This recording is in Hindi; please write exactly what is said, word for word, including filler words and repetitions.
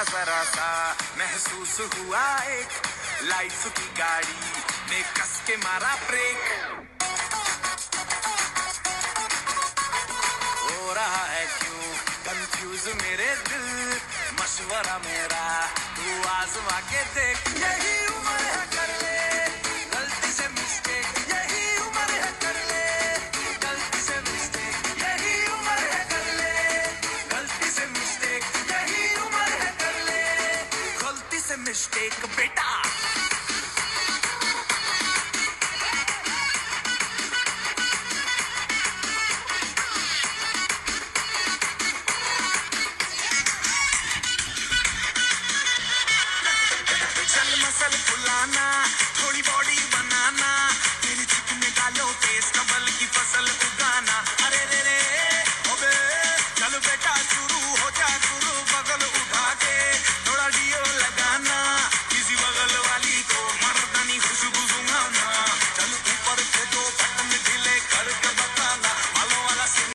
जरा सा महसूस हुआ एक लाइफ की गाड़ी ने कस के मारा ब्रेक। हो रहा है क्यों कंफ्यूज मेरे दिल, मशवरा मेरा तू आजमा के देख। यही उम्र है कर ले गलती से मिस्टेक, यही उम्र है कर ले गलती से मिस्टेक, यही उम्र है कर ले गलती से मिस्टेक, यही उम्र है कर ले गलती से मिस्टेक बेटा।